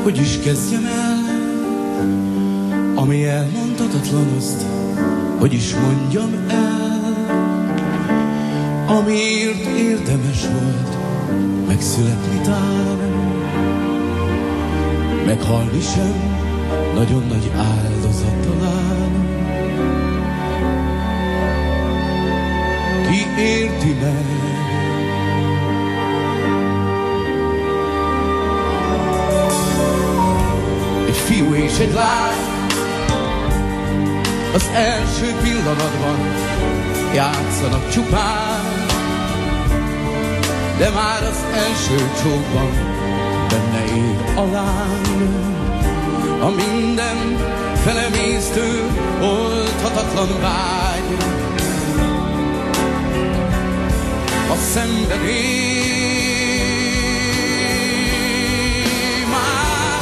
Hogy is kezdjem el, ami elmondhatatlan, azt hogy is mondjam el, amiért érdemes volt megszületni talán, meghalni sem nagyon nagy áldozat talán. Ki érti meg? Egy fiú és egy lány az első pillanatban játszanak csupán, de már az első csókban benne él a lány. A minden felemésztő, oldhatatlan vágy, a szenvedély már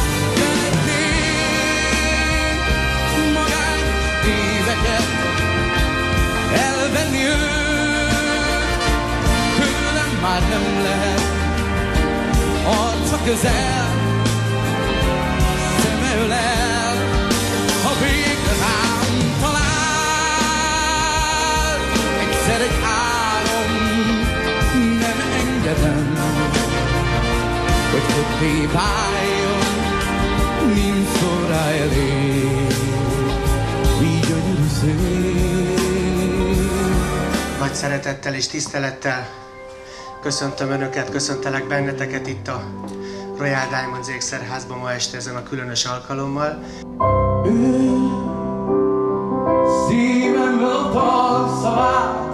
szeretném magány éveket elvenni őt, tőlem már nem lehet arca közel, szeme ölel, ha végre rám talál. Egyszer egy álom, nem engedem, hogy többé váljon, mint szóra elég, így gyönyörű szép. Nagy szeretettel és tisztelettel köszöntöm Önöket, köszöntelek benneteket itt a Royal Diamonds ékszerházban ma este ezen a különös alkalommal. Szívemből a talszavát,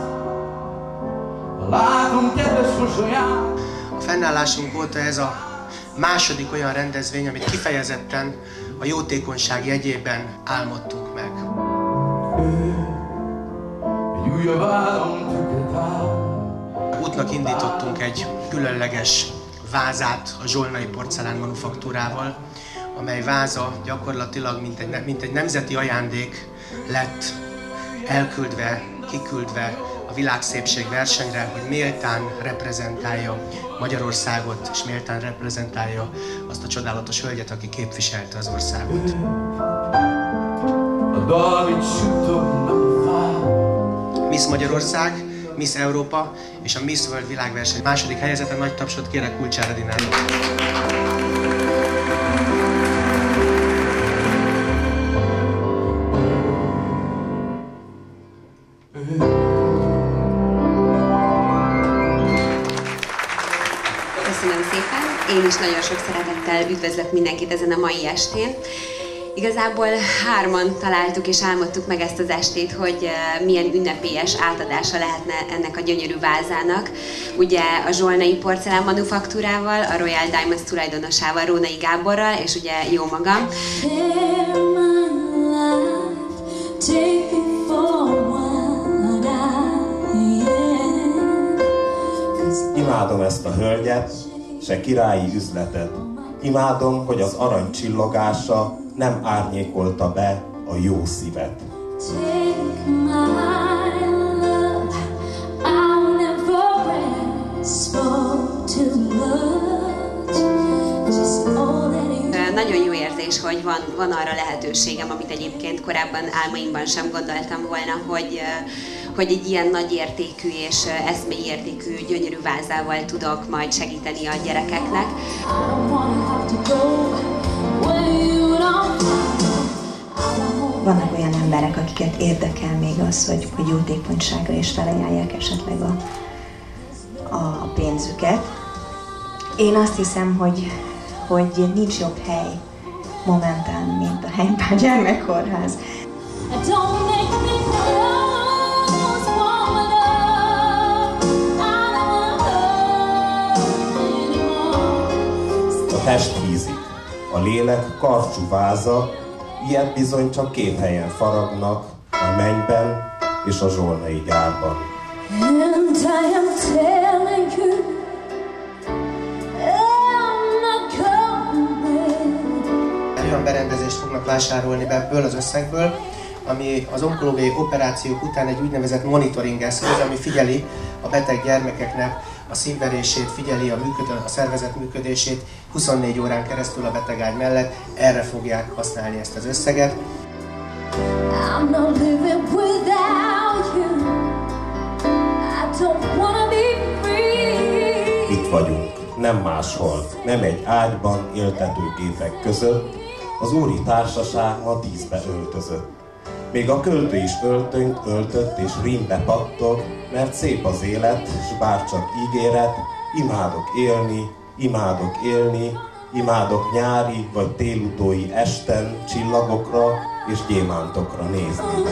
látom kedves mosolyát. A fennállásunk óta ez a második olyan rendezvény, amit kifejezetten a jótékonyság jegyében álmodtunk meg. Egy újabb álomtüket áll. Útnak indítottunk egy különleges vázát a Zsolnai Porcelán Manufaktúrával, amely váza gyakorlatilag mint egy nemzeti ajándék lett elküldve, kiküldve a világszépség versenyre, hogy méltán reprezentálja Magyarországot, és méltán reprezentálja azt a csodálatos hölgyet, aki képviselte az országot. Miss Magyarország, Miss Európa és a Miss World világverseny második helyezete. Nagy tapsot kérek Kulcsár Edinának. Köszönöm szépen, én is nagyon sok szeretettel üdvözlök mindenkit ezen a mai estén. Igazából hárman találtuk és álmodtuk meg ezt az estét, hogy milyen ünnepélyes átadása lehetne ennek a gyönyörű vázának. Ugye a Zsolnai Porcelán Manufaktúrával, a Royal Diamonds tulajdonosával, Rónai Gáborral, és ugye jó magam. Imádom ezt a hölgyet, se királyi üzletet. Imádom, hogy az arany csillogása nem árnyékolta be a jó szívet. Nagyon jó érzés, hogy van arra lehetőségem, amit egyébként korábban álmaimban sem gondoltam volna, hogy egy ilyen nagy értékű és eszmei értékű, gyönyörű vázával tudok majd segíteni a gyerekeknek. Vannak olyan emberek, akiket érdekel még az, hogy jótékonyságra is felajánlják esetleg a pénzüket. Én azt hiszem, hogy nincs jobb hely momentán, mint a Heimbach Gyermekkórház. A test hízik, a lélek karcsú váza, ilyet bizony csak két helyen faragnak, a mennyben és a zsolnai gyárban. Olyan berendezést fognak vásárolni ebből az összegből, ami az onkológiai operációk után egy úgynevezett monitoring eszköz, ami figyeli a beteg gyermekeknek a szívverését, figyeli a szervezet működését 24 órán keresztül a betegágy mellett. Erre fogják használni ezt az összeget. I'm not living without you. I don't wanna be free. Itt vagyunk, nem máshol, nem egy ágyban éltető gépek között, az úri társaság ma 10-be öltözött. Még a költő is öltönyt öltött és rímbe pattog, mert szép az élet, s bárcsak ígéret, imádok élni, imádok nyári vagy télutói esten csillagokra és gyémántokra nézni.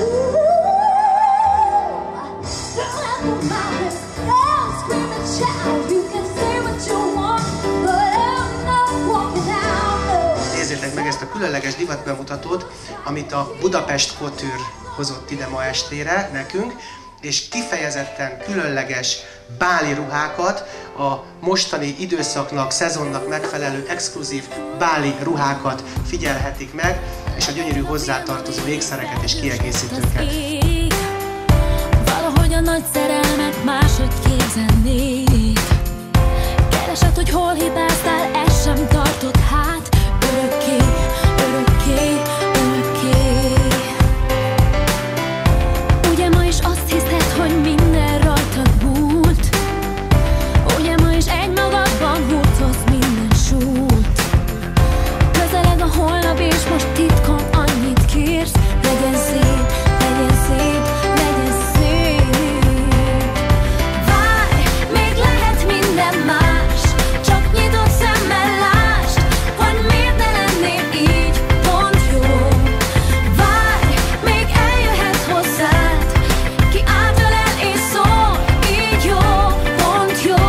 Nézzétek meg ezt a különleges divatbemutatót, amit a Budapest Couture hozott ide ma estére nekünk, és kifejezetten különleges báli ruhákat, a mostani időszaknak, szezonnak megfelelő exkluzív báli ruhákat figyelhetik meg, és a gyönyörű hozzátartozó ékszereket és kiegészítőket. Valahogy a nagy szerelmet máshogy képzelnék. Keresed, hogy hol hibáztál, ez sem tartott hát. Örökké, örökké, örökké. Ugye ma is azt hiszed, hogy minden rajtad múlt. Ugye ma is egymagadban hurcolsz minden súlyt. Közeled a holnap és most titkon annyit kérsz. Legyen szép, legyen szép, legyen szép. Várj, még lehet minden más. Csak nyitott szemmel lásd, hogy miért ne lennél így pont jó. Várj, még eljöhet hozzád, ki átölel és szól, így jó, pont jó.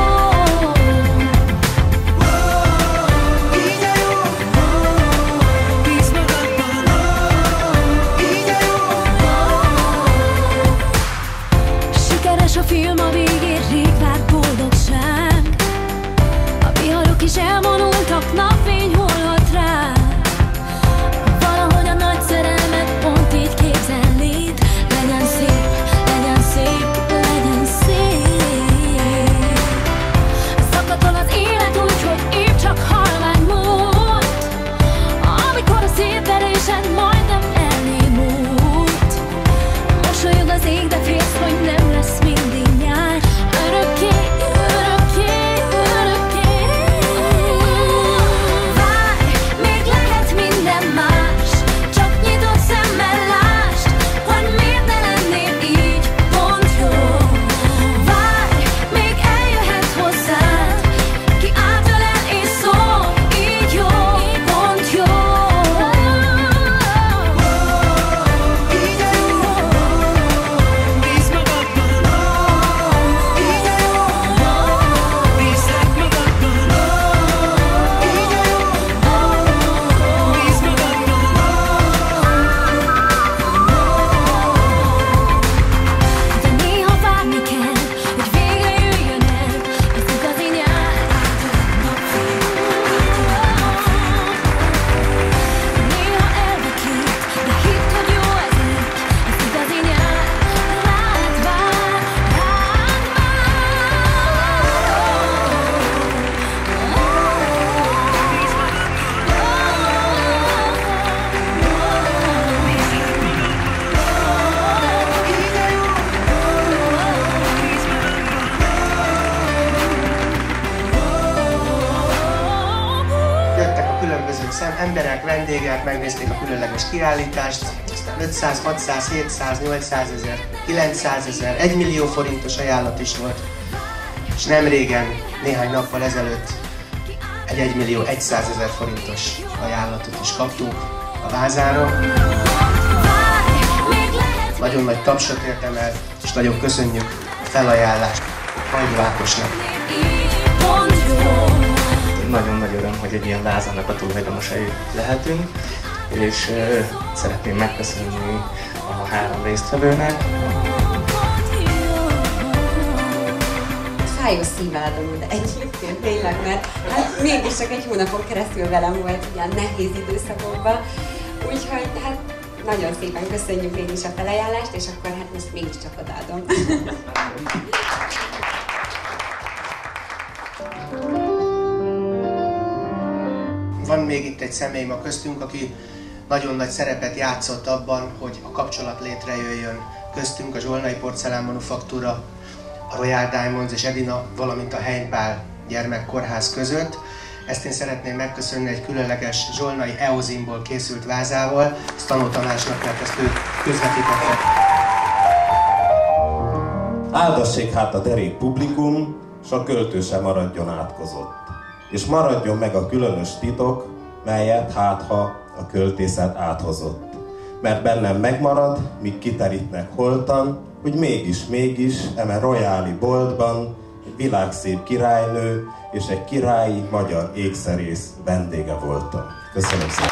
Így a jó, bízz magadban, így a jó. Sikeres a film, a végén rég várt boldogság. A viharok is elvonultak, napfény hullott rá. Valahogy a nagy szerelmet pont így képzelnéd. Legyen szép, legyen szép, legyen szép. Szakadol az élet úgy, hogy épp csak halvány mód. Amikor a szívverésed majdnem elnémult. Mosolyog az ég, de félsz, hogy nem lesz mindig nyár. Örökké, örökké, örökké. Várj, még lehet minden más. Csak nyitott szemmel lásd, hogy miért ne lennél így pont jó. Várj, még eljöhet hozzád, ki átölel és szól, így jó, pont jó. Így a jó, bízz magadban, így a jó, bízzak magadban, így a jó, bízz magadban. De néha várni kell, hogy végre jöjjön el az igazi nyár. Napfény. Néha elvakít, de hidd, hogy jó ezért. Az igazi nyár rád vár, rád Jöttek a különböző emberek, vendégek, megnézték a különleges kiállítást, aztán 500, 600, 700, 800 ezer, 900 ezer, 1 millió forintos ajánlat is volt. És nem régen, néhány nappal ezelőtt egy 1 millió 100 000 forintos ajánlatot is kaptunk a vázára. Nagyon nagy tapsot érdemel, és nagyon köszönjük a felajánlást Hajdi Ákosnak. Nagyon nagy öröm, hogy egy ilyen vázának a tulajdonosai lehetünk, és szeretném megköszönni a 3 résztvevőnek. Fájó szívvel adom, de egyébként tényleg, mert hát mégis csak egy hónapon keresztül velem volt ilyen nehéz időszakokban. Úgyhogy hát nagyon szépen köszönjük én is a felajánlást, és akkor hát most mégiscsak odaadom. van még itt egy személy ma köztünk, aki nagyon nagy szerepet játszott abban, hogy a kapcsolat létrejöjjön köztünk, a Zsolnai Porcelán Manufaktúra, a Royal Diamonds és Edina, valamint a Heimpál gyermekkórház között. Ezt én szeretném megköszönni egy különleges zsolnai eozinból készült vázával, Stanó Tamásnak, mert ezt ő közvetítette. Áldassék hát a derék publikum, s a költő sem maradjon átkozott. És maradjon meg a különös titok, melyet hátha a költészet áthozott. Mert bennem megmarad, míg kiterítnek holtan, hogy mégis, eme royáli boltban egy világszép királynő és egy királyi magyar ékszerész vendége voltam. Köszönöm szépen!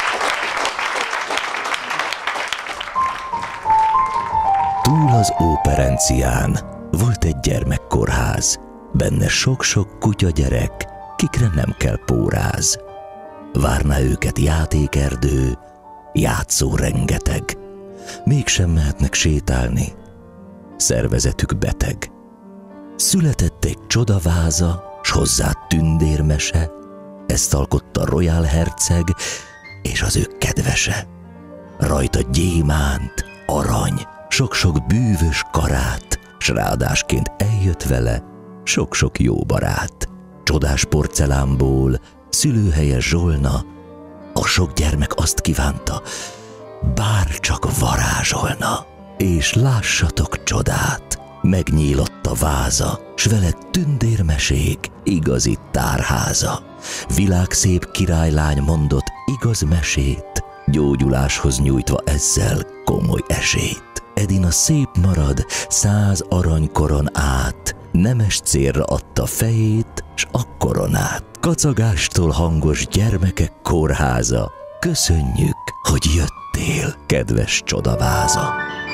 Túl az óperencián volt egy gyermekkórház, benne sok-sok kutyagyerek, kikre nem kell póráz. Várná őket játékerdő, játszó rengeteg, mégsem mehetnek sétálni, szervezetük beteg. Született egy csodaváza, s hozzá tündérmese, ezt alkotta Royal herceg és az ő kedvese. Rajta gyémánt, arany, sok-sok bűvös karát, s ráadásként eljött vele sok-sok jó barát. Csodás porcelánból szülőhelye Zsolna, a sok gyermek azt kívánta, bár csak varázsolna. És lássatok csodát, megnyílott a váza, s vele tündérmesék igazi tárháza. Világszép királylány mondott igaz mesét, gyógyuláshoz nyújtva ezzel komoly esélyt. Edina szép marad 100 aranykoron át, nemes célra adta fejét, s a koronát. Kacagástól hangos gyermekek kórháza, köszönjük, hogy jöttél, kedves csodaváza!